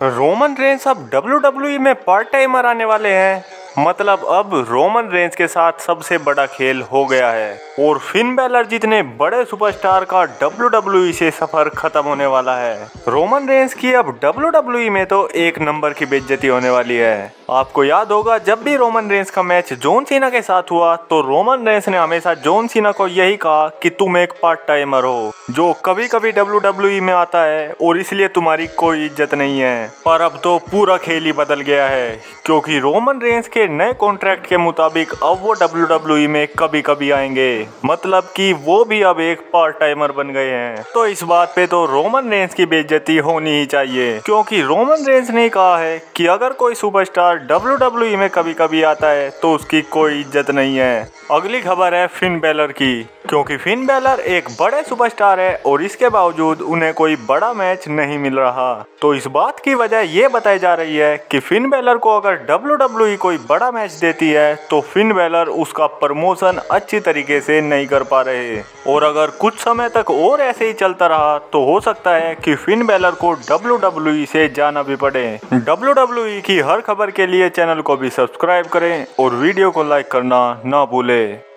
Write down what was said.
Roman Reigns अब WWE में part timer आने वाले हैं। मतलब अब रोमन रेंस के साथ सबसे बड़ा खेल हो गया है और फिन बैलर जितने बड़े सुपरस्टार का WWE से सफर खत्म होने वाला है। रोमन रेंस की अब WWE में तो एक नंबर की बेइज्जती होने वाली है। आपको याद होगा जब भी रोमन रेंस का मैच जॉन सीना के साथ हुआ तो रोमन रेंस ने हमेशा जॉन सीना को यही कहा कि तुम एक पार्ट टाइमर हो जो कभी कभी WWE में आता है और इसलिए तुम्हारी कोई इज्जत नहीं है। पर अब तो पूरा खेल ही बदल गया है क्योंकि रोमन रेंस के नए कॉन्ट्रैक्ट के मुताबिक अब वो WWE में कभी कभी आएंगे। मतलब कि वो भी अब एक पार्ट टाइमर बन गए हैं। तो इस बात पे तो रोमन रेंस की बेइज्जती होनी ही चाहिए क्योंकि रोमन रेंस ने कहा है कि अगर कोई सुपरस्टार WWE में कभी कभी आता है तो उसकी कोई इज्जत नहीं है। अगली खबर है फिन बैलर की, क्योंकि फिन बैलर एक बड़े सुपरस्टार है और इसके बावजूद उन्हें कोई बड़ा मैच नहीं मिल रहा। तो इस बात की वजह ये बताई जा रही है कि फिन बैलर को अगर WWE कोई बड़ा मैच देती है तो फिन बैलर उसका प्रमोशन अच्छी तरीके से नहीं कर पा रहे और अगर कुछ समय तक और ऐसे ही चलता रहा तो हो सकता है कि फिन बैलर को WWE से जाना भी पड़े। WWE की हर खबर के लिए चैनल को भी सब्सक्राइब करें और वीडियो को लाइक करना ना भूलें।